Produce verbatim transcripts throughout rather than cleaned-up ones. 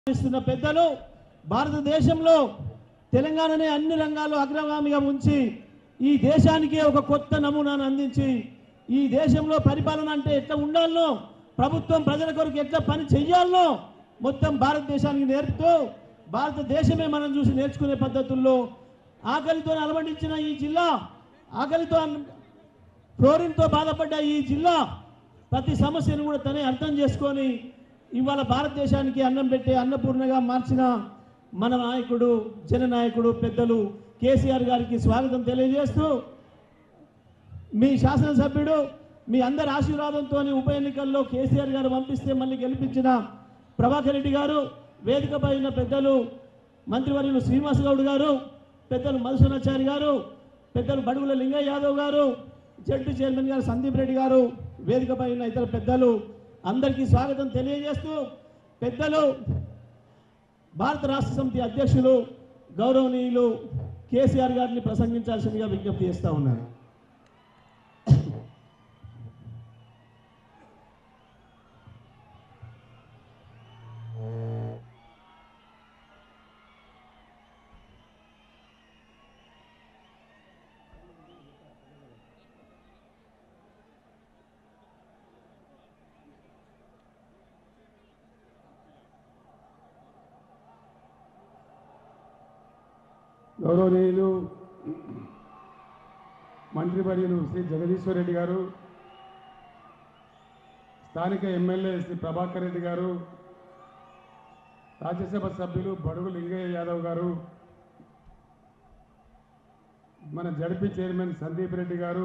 ఇస్తున్న పెద్దలు భారతదేశంలో తెలంగాణనే అన్ని రంగాల్లో అగ్రగామిగా ఉంచి ఈ దేశానికి ఒక కొత్త నమూనాను అందించి ఈ దేశంలో పరిపాలన అంటే ఎట్లా ఉండాలనో ప్రభుత్వం ప్రజల కొరకు ఎట్లా పని చేయాలనో మొత్తం భారతదేశానికి నేర్పుతూ భారతదేశమే మనం చూసి నేర్చుకునే పద్ధతుల్లో ఆకలితో అలమటించిన ఈ జిల్లా ఆకలితో ఫ్లోరిన్తో బాధపడ్డ ఈ జిల్లా ప్రతి సమస్యను కూడా తనే అర్థం చేసుకొని ఇవాళ భారతదేశానికి అన్నం పెట్టే అన్నపూర్ణగా మార్చిన మన నాయకుడు జననాయకుడు పెద్దలు కేసీఆర్ గారికి స్వాగతం తెలియజేస్తూ మీ శాసనసభ్యుడు మీ అందరి ఆశీర్వాదంతో ఉప ఎన్నికల్లో కేసీఆర్ గారు పంపిస్తే మళ్ళీ గెలిపించిన ప్రభాకర్ రెడ్డి గారు వేదికపై ఉన్న పెద్దలు మంత్రివర్యులు శ్రీనివాస్ గౌడ్ గారు పెద్దలు మధుసూనాచారి గారు పెద్దలు బడుగుల లింగయ్య యాదవ్ గారు జడ్పీ చైర్మన్ గారు సందీప్ రెడ్డి గారు వేదికపై ఉన్న ఇతర పెద్దలు అందరికీ స్వాగతం తెలియజేస్తూ పెద్దలు భారత రాష్ట్ర సమితి అధ్యక్షులు గౌరవనీయులు కేసీఆర్ గారిని ప్రసంగించాల్సిందిగా విజ్ఞప్తి చేస్తూ ఉన్నారు. గౌరవనీయులు మంత్రివర్యులు శ్రీ జగదీశ్వర్ రెడ్డి గారు, స్థానిక ఎమ్మెల్యే శ్రీ ప్రభాకర్ రెడ్డి గారు, రాజ్యసభ సభ్యులు బడుగు లింగయ్య యాదవ్ గారు, మన జడ్పీ చైర్మన్ సందీప్ రెడ్డి గారు,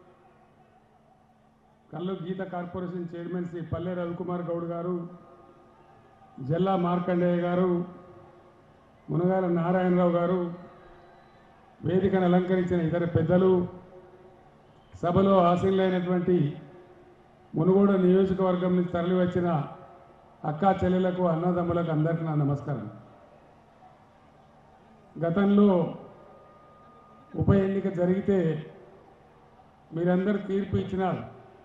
కల్లు గీత కార్పొరేషన్ చైర్మన్ శ్రీ పల్లె రవికుమార్ గౌడ్ గారు, జల్లా మార్కండేయ గారు, మునగాల నారాయణరావు గారు, వేదికను అలంకరించిన ఇతర పెద్దలు, సభలో ఆశీనులైనటువంటి మునుగోడు నియోజకవర్గం నుంచి తరలివచ్చిన అక్కా చెల్లెలకు అన్నదమ్ములకు అందరికీ నా నమస్కారం. గతంలో ఉప ఎన్నిక జరిగితే మీరందరూ తీర్పు ఇచ్చినారు.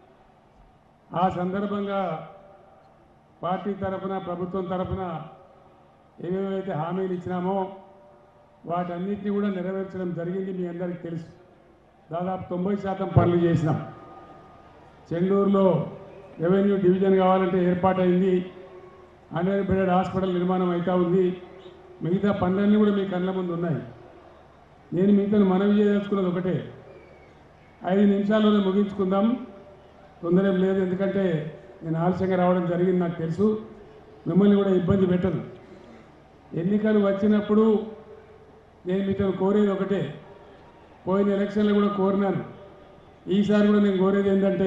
ఆ సందర్భంగా పార్టీ తరఫున ప్రభుత్వం తరఫున ఏమేమైతే హామీలు ఇచ్చినామో వాటన్నిటిని కూడా నెరవేర్చడం జరిగింది. మీ అందరికీ తెలుసు. దాదాపు తొంభై శాతం పనులు చేసినాం. చెండూరులో రెవెన్యూ డివిజన్ కావాలంటే ఏర్పాటైంది. హండ్రెడ్ బెడెడ్ హాస్పిటల్ నిర్మాణం అవుతా ఉంది. మిగతా పనులన్నీ కూడా మీ కళ్ళ ముందు ఉన్నాయి. నేను మీతో మనవి చేయదలుచుకున్నది ఒకటే, ఐదు నిమిషాల్లోనే ముగించుకుందాం, తొందర ఏం లేదు. ఎందుకంటే నేను ఆలస్యంగా రావడం జరిగింది, నాకు తెలుసు. మిమ్మల్ని కూడా ఇబ్బంది పెట్టను. ఎన్నికలు వచ్చినప్పుడు నేను మీతో కోరేది ఒకటే, పోయిన ఎలక్షన్లో కూడా కోరినాను, ఈసారి కూడా నేను కోరేది ఏంటంటే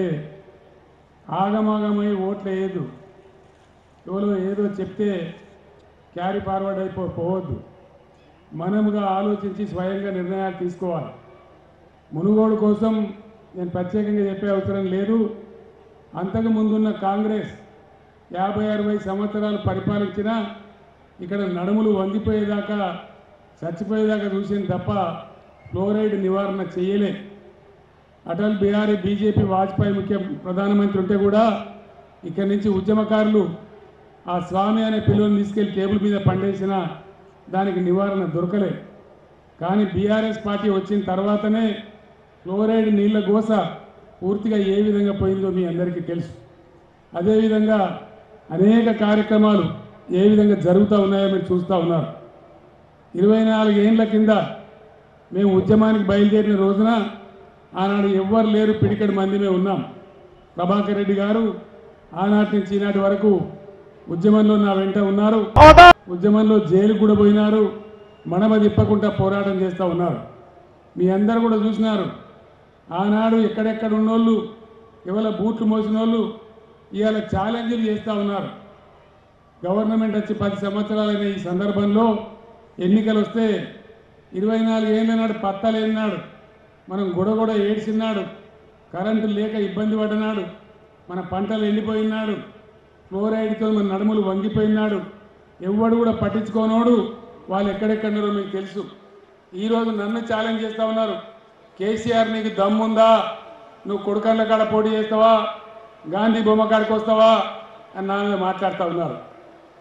ఆగమాగమై ఓట్లు వేయద్దు. ఎవరో ఏదో చెప్తే క్యారీ ఫార్వర్డ్ అయిపో పోవద్దు. మనముగా ఆలోచించి స్వయంగా నిర్ణయాలు తీసుకోవాలి. మునుగోడు కోసం నేను ప్రత్యేకంగా చెప్పే అవసరం లేదు. అంతకు ముందున్న కాంగ్రెస్ యాభై అరవై సంవత్సరాలు పరిపాలించినా ఇక్కడ నడుములు వంగిపోయేదాకా చచ్చిపోయేదాకా చూసింది తప్ప ఫ్లోరైడ్ నివారణ చేయలే. అటల్ బిహారీ బీజేపీ వాజ్పేయి ముఖ్య ప్రధానమంత్రి ఉంటే కూడా ఇక్కడి నుంచి ఉద్యమకారులు ఆ స్వామి అనే పిల్లల్ని తీసుకెళ్లి టేబుల్ మీద పండేసిన దానికి నివారణ దొరకలే. కానీ బీఆర్ఎస్ పార్టీ వచ్చిన తర్వాతనే ఫ్లోరైడ్ నీళ్ల గోస పూర్తిగా ఏ విధంగా పోయిందో మీ అందరికీ తెలుసు. అదేవిధంగా అనేక కార్యక్రమాలు ఏ విధంగా జరుగుతూ ఉన్నాయో మీరు చూస్తూ ఉన్నారు. ఇరవై నాలుగు ఏళ్ల కింద మేము ఉద్యమానికి బయలుదేరిన రోజున ఆనాడు ఎవ్వరు లేరు, పిడికెడు మందిమే ఉన్నాం. ప్రభాకర్ రెడ్డి గారు ఆనాటి నుంచి ఈనాటి వరకు ఉద్యమంలో నా వెంట ఉన్నారు. ఉద్యమంలో జైలు కూడా పోయినారు. మడమ తిప్పకుండా పోరాటం చేస్తూ ఉన్నారు. మీ అందరూ కూడా చూసినారు. ఆనాడు ఎక్కడెక్కడ ఉన్నోళ్ళు, ఇవాళ బూట్లు మోసిన వాళ్ళు ఇవాళ ఛాలెంజ్లు చేస్తూ ఉన్నారు. గవర్నమెంట్ వచ్చి పది సంవత్సరాలైన ఈ సందర్భంలో ఎన్నికలు వస్తే ఇరవై నాలుగు ఏళ్ళ నాడు పత్తాలేనాడు, మనం గొడగొడ ఏడ్చినాడు, కరెంటు లేక ఇబ్బంది పడినాడు, మన పంటలు ఎండిపోయినాడు, ఫ్లోరైడ్తో మన నడుములు వంగిపోయినాడు. ఎవడు కూడా పట్టించుకోనోడు. వాళ్ళు ఎక్కడెక్కడున్నారో మీకు తెలుసు. ఈరోజు నన్ను ఛాలెంజ్ చేస్తూ ఉన్నారు. కేసీఆర్ నీకు దమ్ముందా, నువ్వు కొడుకర్ల కాడ పోటీ చేస్తావా, గాంధీ బొమ్మ కాడికి వస్తావా అని నా మీద మాట్లాడుతూ ఉన్నారు.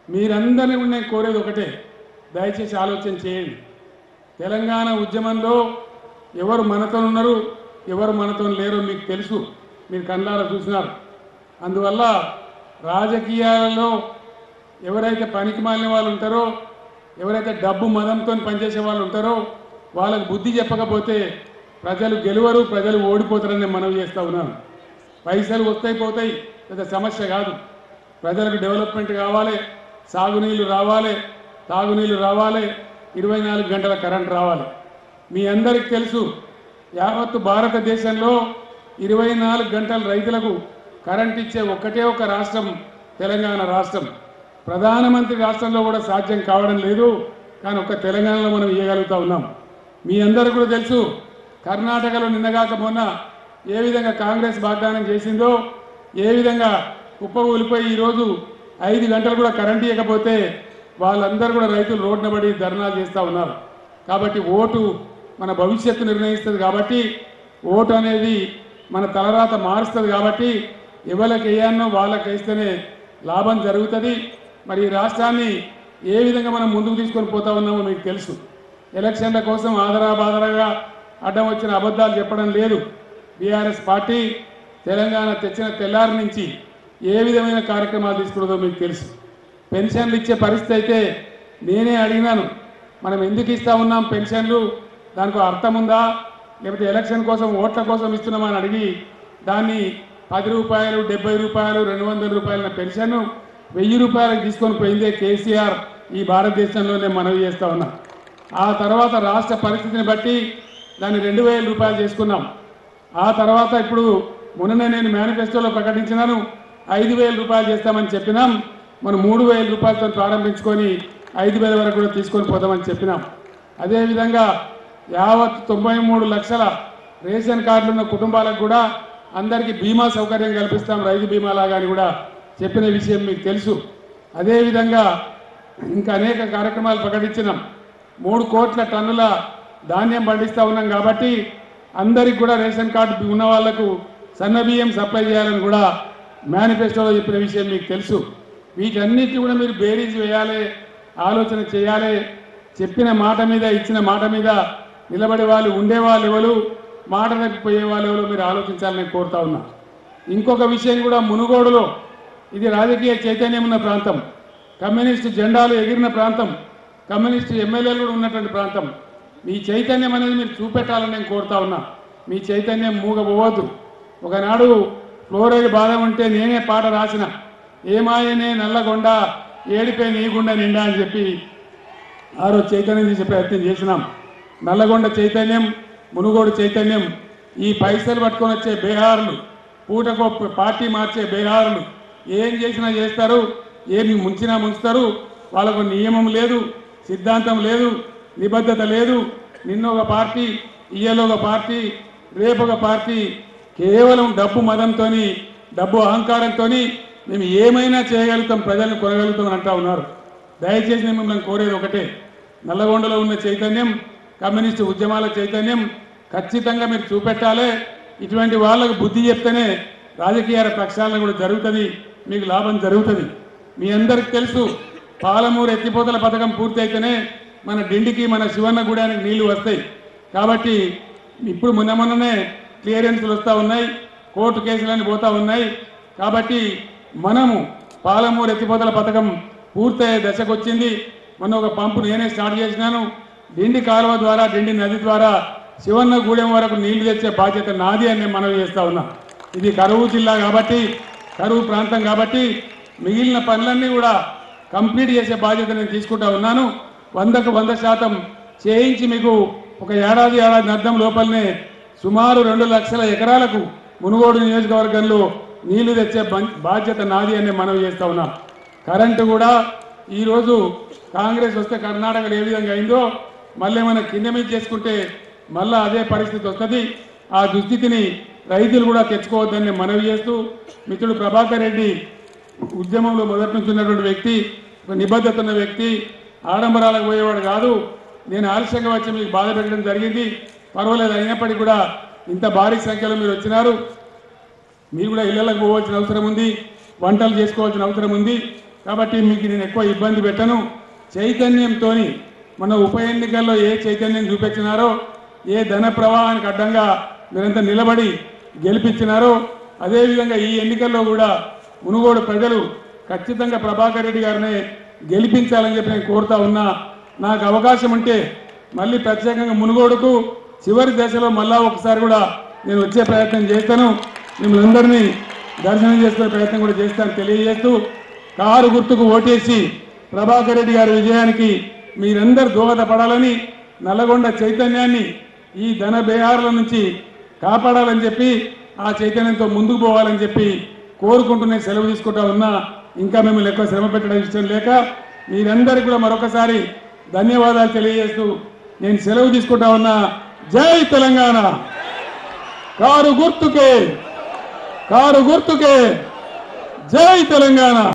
మీరందరినీ కూడా నేను కోరేది ఒకటే, దయచేసి ఆలోచన చేయండి. తెలంగాణ ఉద్యమంలో ఎవరు మనతో ఉన్నారు, ఎవరు మనతో లేరో మీకు తెలుసు, మీరు కళ్ళారా చూసినారు. అందువల్ల రాజకీయాలలో ఎవరైతే పనికి మాలిన వాళ్ళు ఉంటారో, ఎవరైతే డబ్బు మదంతో పనిచేసే వాళ్ళు ఉంటారో వాళ్ళకు బుద్ధి చెప్పకపోతే ప్రజలు గెలువరు, ప్రజలు ఓడిపోతారని నేను మనవి చేస్తూ ఉన్నాను. పైసలు వస్తాయి పోతాయి, పెద్ద సమస్య కాదు. ప్రజలకు డెవలప్మెంట్ కావాలి, సాగునీళ్ళు రావాలి, తాగునీళ్ళు రావాలి, ఇరవై నాలుగు గంటల కరెంట్ రావాలి. మీ అందరికీ తెలుసు, యావత్తు భారతదేశంలో ఇరవై నాలుగు గంటల రైతులకు కరెంట్ ఇచ్చే ఒక్కటే ఒక రాష్ట్రం తెలంగాణ రాష్ట్రం. ప్రధానమంత్రి రాష్ట్రంలో కూడా సాధ్యం కావడం లేదు, కానీ ఒక్క తెలంగాణలో మనం ఇవ్వగలుగుతూ ఉన్నాం. మీ అందరికీ కూడా తెలుసు, కర్ణాటకలో నిన్నగాక మొన్న ఏ విధంగా కాంగ్రెస్ వాగ్దానం చేసిందో, ఏ విధంగా కుప్పకూలిపోయి ఈరోజు ఐదు గంటలు కూడా కరెంట్ ఇవ్వకపోతే వాళ్ళందరూ కూడా రైతులు రోడ్డున పడి ధర్నాలు చేస్తూ ఉన్నారు. కాబట్టి ఓటు మన భవిష్యత్తు నిర్ణయిస్తుంది, కాబట్టి ఓటు అనేది మన తలరాత మారుస్తుంది. కాబట్టి ఎవరికి వేయానో వాళ్ళకి వేస్తేనే లాభం జరుగుతుంది. మరి ఈ రాష్ట్రాన్ని ఏ విధంగా మనం ముందుకు తీసుకొని పోతా ఉన్నామో మీకు తెలుసు. ఎలక్షన్ల కోసం ఆదరా బాదరాగా అడ్డం వచ్చిన అబద్ధాలు చెప్పడం లేదు. బీఆర్ఎస్ పార్టీ తెలంగాణ తెచ్చిన తెల్లారి నుంచి ఏ విధమైన కార్యక్రమాలు తీసుకున్నదో మీకు తెలుసు. పెన్షన్లు ఇచ్చే పరిస్థితి అయితే నేనే అడిగినాను, మనం ఎందుకు ఇస్తా ఉన్నాం పెన్షన్లు, దానికి అర్థం ఉందా, లేకపోతే ఎలక్షన్ కోసం ఓట్ల కోసం ఇస్తున్నామని అడిగి దాన్ని పది రూపాయలు డెబ్బై రూపాయలు రెండు వందల రూపాయల పెన్షన్ వెయ్యి రూపాయలకు తీసుకొని పోయిందే కేసీఆర్ ఈ భారతదేశంలోనే మనవి చేస్తూ ఉన్నాం. ఆ తర్వాత రాష్ట్ర పరిస్థితిని బట్టి దాన్ని రెండు వేల రూపాయలు చేసుకున్నాం. ఆ తర్వాత ఇప్పుడు మొన్ననే నేను మేనిఫెస్టోలో ప్రకటించినాను, ఐదు వేల రూపాయలు చేస్తామని చెప్పినాం. మనం మూడు వేల రూపాయలతో ప్రారంభించుకొని ఐదు వేల వరకు కూడా తీసుకొని పోతామని చెప్పినాం. అదేవిధంగా యావత్ తొంభై మూడు లక్షల రేషన్ కార్డులు ఉన్న కుటుంబాలకు కూడా అందరికీ బీమా సౌకర్యం కల్పిస్తాం, రైతు బీమా లాగా అని కూడా చెప్పిన విషయం మీకు తెలుసు. అదేవిధంగా ఇంకా అనేక కార్యక్రమాలు ప్రకటించినాం. మూడు కోట్ల టన్నుల ధాన్యం పండిస్తూ ఉన్నాం కాబట్టి అందరికి కూడా రేషన్ కార్డు ఉన్న వాళ్లకు సన్న బియ్యం సప్లై చేయాలని కూడా మేనిఫెస్టోలో చెప్పిన విషయం మీకు తెలుసు. వీటన్నిటిని కూడా మీరు బేరీజ్ వేయాలి, ఆలోచన చేయాలి. చెప్పిన మాట మీద ఇచ్చిన మాట మీద నిలబడే వాళ్ళు ఉండేవాళ్ళు ఎవరు, మాట తప్పిపోయే వాళ్ళు ఎవరు మీరు ఆలోచించాలని కోరుతా ఉన్నా. ఇంకొక విషయం కూడా, మునుగోడులో ఇది రాజకీయ చైతన్యం ఉన్న ప్రాంతం, కమ్యూనిస్టు జెండాలు ఎగిరిన ప్రాంతం, కమ్యూనిస్టు ఎమ్మెల్యేలు కూడా ఉన్నటువంటి ప్రాంతం. మీ చైతన్యం అనేది మీరు చూపెట్టాలని నేను కోరుతా ఉన్నా. మీ చైతన్యం మూగపోవద్దు. ఒకనాడు ఫ్లోరైడ్ బాధ ఉంటే నేనే పాట రాసిన, ఏమాయనే నల్లగొండ ఏడిపే నీగుండ నిండా అని చెప్పి ఆ రోజు చైతన్యం చేసే ప్రయత్నం చేసినాం. నల్లగొండ చైతన్యం, మునుగోడు చైతన్యం, ఈ పైసలు పట్టుకొని వచ్చే బీహార్లు, పూటకో పార్టీ మార్చే బీహార్లు ఏం చేసినా చేస్తారు, ఏమి ముంచినా ముంచుతారు. వాళ్ళకు నియమం లేదు, సిద్ధాంతం లేదు, నిబద్ధత లేదు. నిన్న ఒక పార్టీ, ఇయ్యలో ఒక పార్టీ, రేపు ఒక పార్టీ, కేవలం డబ్బు మదంతో, డబ్బు అహంకారంతో మేము ఏమైనా చేయగలుగుతాం, ప్రజలను కొనగలుగుతాం అని అంటా ఉన్నారు. దయచేసి నేను మిమ్మల్ని కోరేది ఒకటే, నల్లగొండలో ఉన్న చైతన్యం, కమ్యూనిస్టు ఉద్యమాల చైతన్యం ఖచ్చితంగా మీరు చూపెట్టాలి. ఇటువంటి వాళ్ళకు బుద్ధి చెప్తేనే రాజకీయ ప్రక్షాళన కూడా జరుగుతుంది, మీకు లాభం జరుగుతుంది. మీ అందరికి తెలుసు, పాలమూరు ఎత్తిపోతల పథకం పూర్తి అయితేనే మన డిండికి మన శివన్న గూడానికి నీళ్లు వస్తాయి. కాబట్టి ఇప్పుడు మొన్న మొన్ననే క్లియరెన్స్లు వస్తూ ఉన్నాయి, కోర్టు కేసులన్నీ పోతూ ఉన్నాయి. కాబట్టి మనము పాలమూరు ఎత్తిపోతల పథకం పూర్తయ్యే దశకు వచ్చింది. మొన్న ఒక పంపు నేనే స్టార్ట్ చేసినాను. డిండి కాలువ ద్వారా, డిండి నది ద్వారా శివన్న గూడెం వరకు నీళ్లు తెచ్చే బాధ్యత నాది అని నేను మనవి చేస్తా ఉన్నా. ఇది కరువు జిల్లా కాబట్టి, కరువు ప్రాంతం కాబట్టి మిగిలిన పనులన్నీ కూడా కంప్లీట్ చేసే బాధ్యత నేను తీసుకుంటా ఉన్నాను. వందకు వంద శాతం చేయించి మీకు ఒక ఏడాది ఏడాది అర్థం లోపలనే సుమారు రెండు లక్షల ఎకరాలకు మునుగోడు నియోజకవర్గంలో నీళ్లు తెచ్చే బాధ్యత నాది అని మనవి చేస్తా ఉన్నాం. కరెంటు కూడా ఈరోజు కాంగ్రెస్ వస్తే కర్ణాటకలో ఏ విధంగా అయిందో మళ్ళీ మనం కింద మీద చేసుకుంటే మళ్ళీ అదే పరిస్థితి వస్తుంది. ఆ దుస్థితిని రైతులు కూడా తెచ్చుకోవద్దని మనవి చేస్తూ, మిత్రుడు ప్రభాకర్ రెడ్డి ఉద్యమంలో మొదటి నుంచి ఉన్నటువంటి వ్యక్తి, ఒక నిబద్ధత ఉన్న వ్యక్తి, ఆడంబరాలకు పోయేవాడు కాదు. నేను ఆలస్యంగా వచ్చి మీకు బాధ పెట్టడం జరిగింది, పర్వాలేదు. అయినప్పటికీ కూడా ఇంత భారీ సంఖ్యలో మీరు వచ్చినారు. మీరు కూడా ఇళ్లకు పోవాల్సిన అవసరం ఉంది, వంటలు చేసుకోవాల్సిన అవసరం ఉంది. కాబట్టి మీకు నేను ఎక్కువ ఇబ్బంది పెట్టను. చైతన్యంతో మన ఉప ఎన్నికల్లో ఏ చైతన్యం చూపించినారో, ఏ ధన ప్రవాహానికి అడ్డంగా మీరంతా నిలబడి గెలిపించినారో, అదేవిధంగా ఈ ఎన్నికల్లో కూడా మునుగోడు ప్రజలు ఖచ్చితంగా ప్రభాకర్ రెడ్డి గారిని గెలిపించాలని చెప్పి నేను కోరుతా ఉన్నా. నాకు అవకాశం ఉంటే మళ్ళీ ప్రత్యేకంగా మునుగోడుకు చివరి దశలో మళ్ళా ఒకసారి కూడా నేను వచ్చే ప్రయత్నం చేస్తాను. మిమ్మల్ని అందరినీ దర్శనం చేసుకునే ప్రయత్నం కూడా చేస్తాను తెలియజేస్తూ, కారు గుర్తుకు ఓటేసి ప్రభాకర్ రెడ్డి గారి విజయానికి మీరందరూ దోహదపడాలని, నల్లగొండ చైతన్యాన్ని ఈ ధన బేహారుల నుంచి కాపాడాలని చెప్పి, ఆ చైతన్యంతో ముందుకు పోవాలని చెప్పి కోరుకుంటూ నేను సెలవు తీసుకుంటా ఉన్నా. ఇంకా మిమ్మల్ని ఎక్కువ శ్రమ పెట్టడం ఇష్టం లేక మీరందరికీ కూడా మరొకసారి ధన్యవాదాలు తెలియజేస్తూ నేను సెలవు తీసుకుంటా ఉన్నా. జై తెలంగాణ. కారు గుర్తుకే, కారు గుర్తుకే, జై తెలంగాణ.